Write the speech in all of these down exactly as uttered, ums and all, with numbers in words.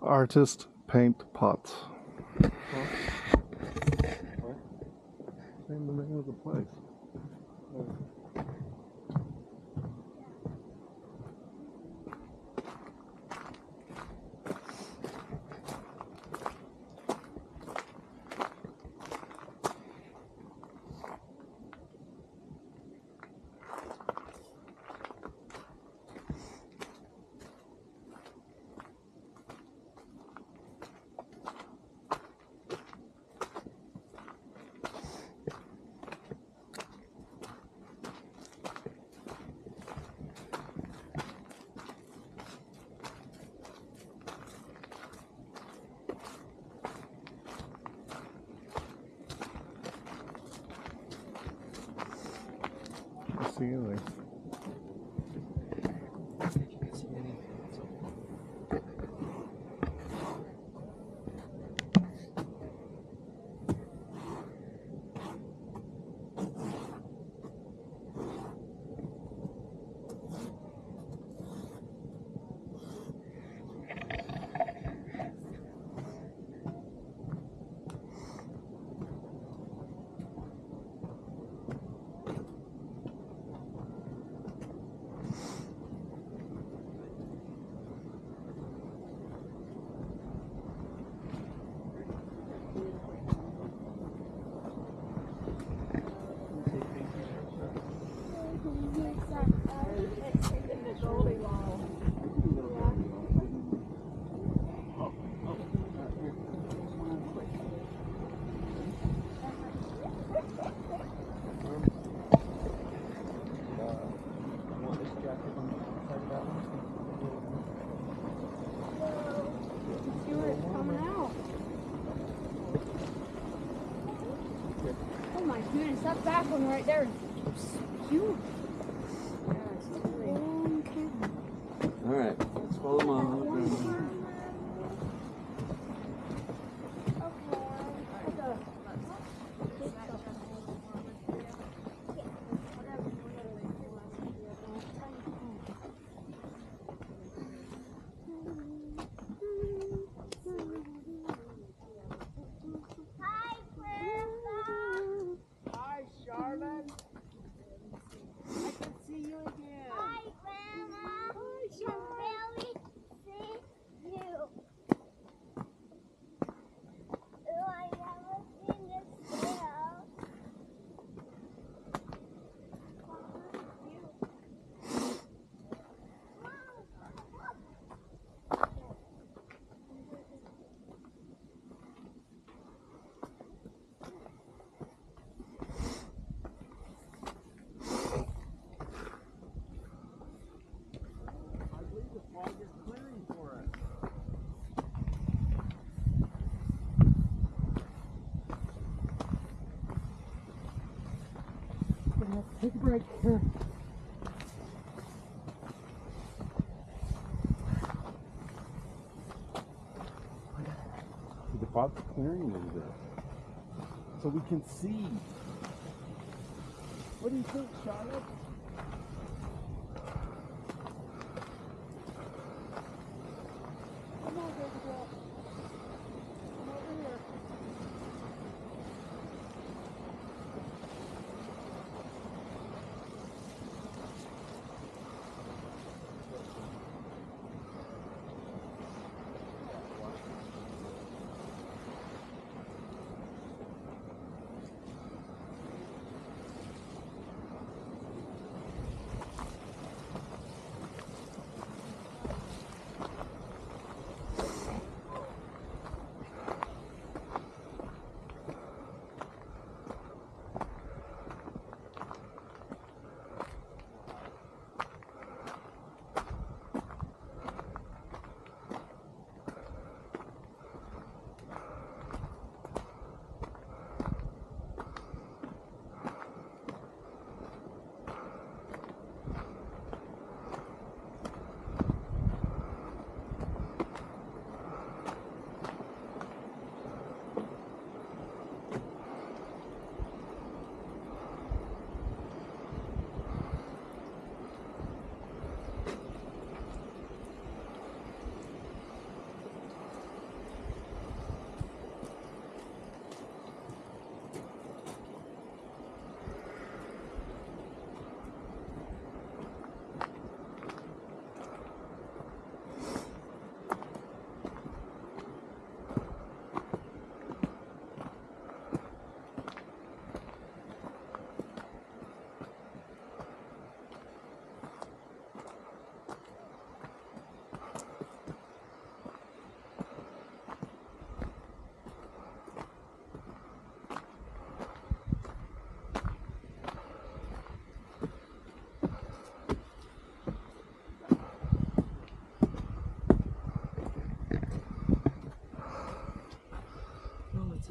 Artist paint pots. Huh? What? Name the name of the place. Oh. See anything. Oh my goodness, that back one right there is huge. Alright, let's follow Mom. Take a break. Here. The fog's clearing a little bit. So we can see. What do you think, Charlotte? Come on, baby girl. Come over here.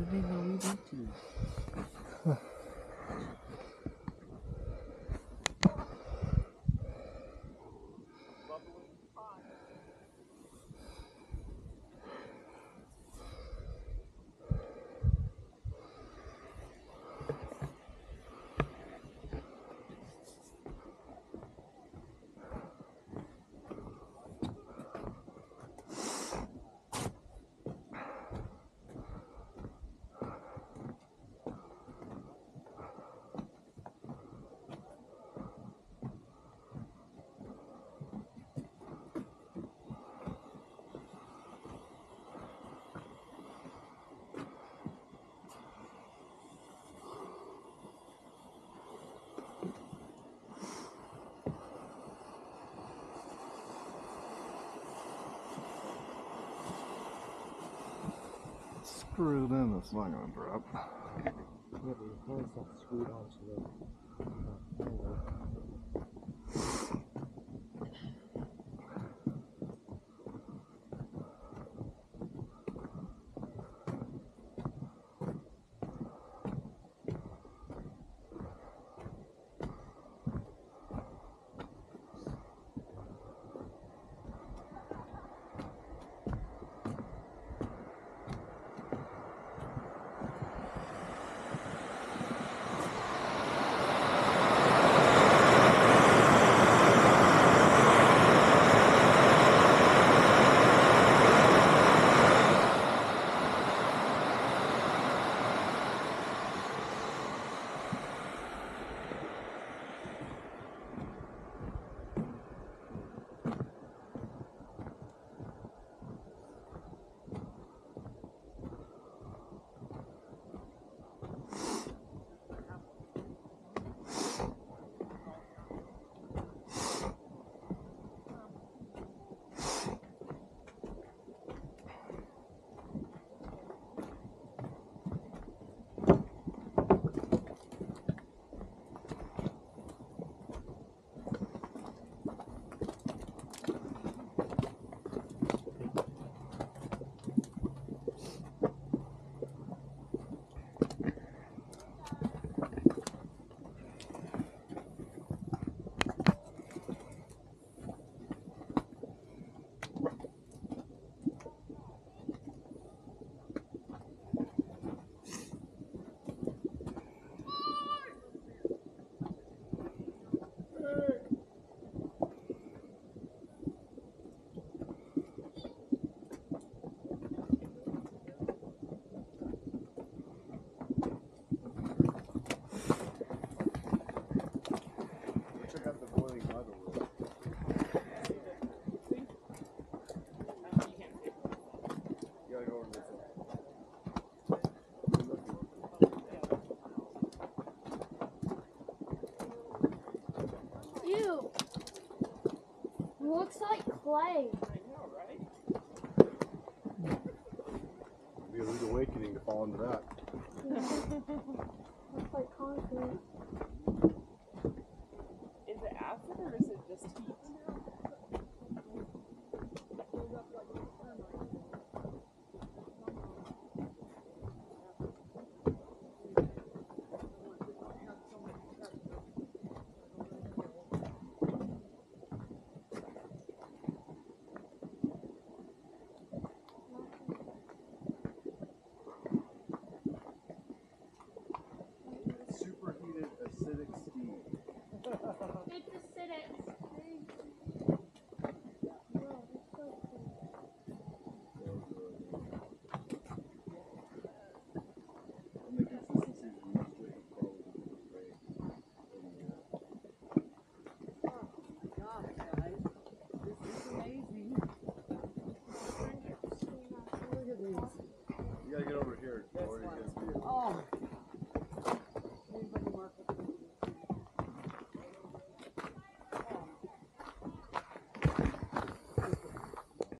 What did they know we did to you? Screw it in, it's not gonna drop. Yeah, but your hand's not screwed onto the uh, handle. Check out the boiling mud a little. You gotta go over this one. Ew. It looks like clay. It'll be a rude awakening to fall into that. Looks like concrete. Is it acid or is it just heat?